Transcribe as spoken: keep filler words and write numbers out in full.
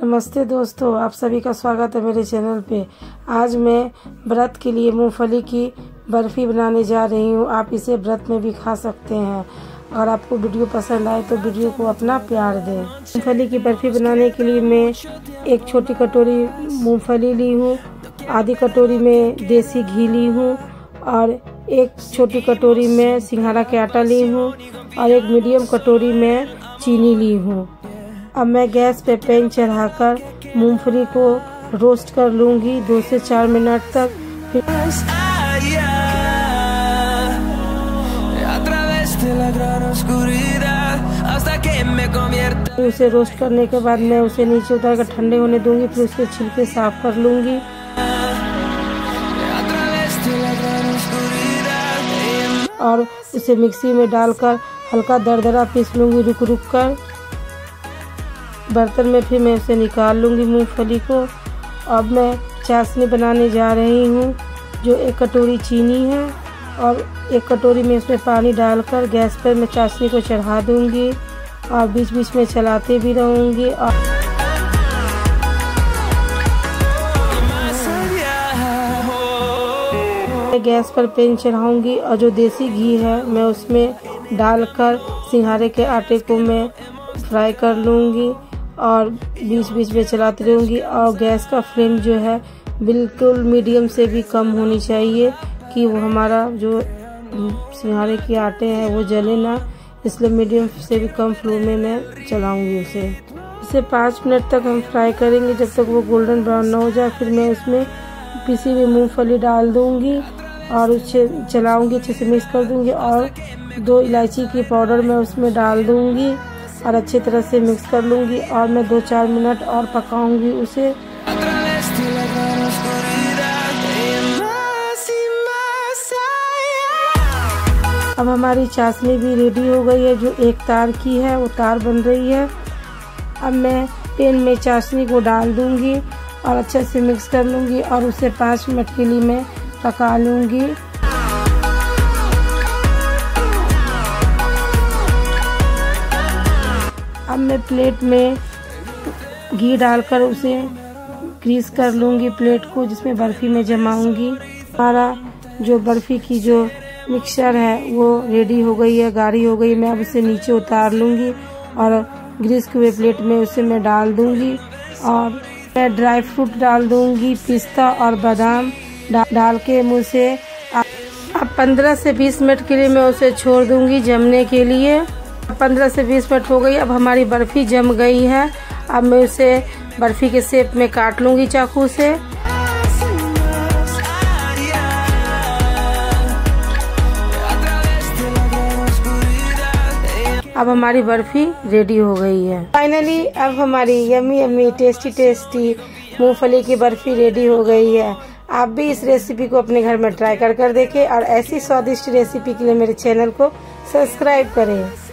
नमस्ते दोस्तों, आप सभी का स्वागत है मेरे चैनल पे। आज मैं व्रत के लिए मूंगफली की बर्फ़ी बनाने जा रही हूँ। आप इसे व्रत में भी खा सकते हैं। अगर आपको वीडियो पसंद आए तो वीडियो को अपना प्यार दें। मूंगफली की बर्फ़ी बनाने के लिए मैं एक छोटी कटोरी मूंगफली ली हूँ, आधी कटोरी में देसी घी ली हूँ और एक छोटी कटोरी में सिंघाड़ा के आटा ली हूँ और एक मीडियम कटोरी में चीनी ली हूँ। अब मैं गैस पे पैन चढ़ाकर मूंगफली को रोस्ट कर लूँगी दो से चार मिनट तक। फिर उसे रोस्ट करने के बाद मैं उसे नीचे उतार कर ठंडे होने दूंगी। फिर उसके छिलके साफ कर लूँगी और इसे मिक्सी में डालकर हल्का दरदरा पीस लूँगी रुक रुक कर। बर्तन में फिर मैं उसे निकाल लूँगी मूंगफली को। अब मैं चाशनी बनाने जा रही हूँ, जो एक कटोरी चीनी है और एक कटोरी में उसमें पानी डालकर गैस पर मैं चाशनी को चढ़ा दूँगी और बीच बीच में चलाते भी रहूँगी। और गैस पर पैन चढ़ाऊँगी और जो देसी घी है मैं उसमें डालकर सिंघाड़े के आटे को मैं फ्राई कर लूँगी और बीच बीच में चलाती रहूँगी। और गैस का फ्लेम जो है बिल्कुल मीडियम से भी कम होनी चाहिए कि वो हमारा जो सिंघाड़े के आटे हैं वो जले ना, इसलिए मीडियम से भी कम फ्लेम में मैं चलाऊँगी उसे। इसे पाँच मिनट तक हम फ्राई करेंगे जब तक वो गोल्डन ब्राउन ना हो जाए। फिर मैं उसमें पिसी हुई मूंगफली डाल दूँगी और उसे चलाऊँगी, अच्छे से मिक्स कर दूँगी और दो इलायची की पाउडर मैं उसमें डाल दूँगी और अच्छी तरह से मिक्स कर लूँगी और मैं दो चार मिनट और पकाऊंगी उसे। अब हमारी चाशनी भी रेडी हो गई है, जो एक तार की है वो तार बन रही है। अब मैं पैन में चाशनी को डाल दूँगी और अच्छे से मिक्स कर लूँगी और उसे पाँच मिनट के लिए मैं पका लूँगी। अब मैं प्लेट में घी डालकर उसे ग्रीस कर लूँगी प्लेट को, जिसमें बर्फ़ी में जमाऊँगी। हमारा जो बर्फ़ी की जो मिक्सचर है वो रेडी हो गई है, गाढ़ी हो गई। मैं अब उसे नीचे उतार लूँगी और ग्रीस हुए प्लेट में उसे मैं डाल दूँगी और मैं ड्राई फ्रूट डाल दूँगी, पिस्ता और बादाम डा, डाल के मुझे अब पंद्रह से बीस मिनट के लिए मैं उसे छोड़ दूँगी जमने के लिए। पंद्रह से बीस मिनट हो गई। अब हमारी बर्फ़ी जम गई है। अब मैं उसे बर्फ़ी के शेप में काट लूँगी चाकू से। अब हमारी बर्फ़ी रेडी हो गई है। फाइनली अब हमारी यम्मी यम्मी टेस्टी टेस्टी मूंगफली की बर्फ़ी रेडी हो गई है। आप भी इस रेसिपी को अपने घर में ट्राई कर कर देखें और ऐसी स्वादिष्ट रेसिपी के लिए मेरे चैनल को सब्सक्राइब करें।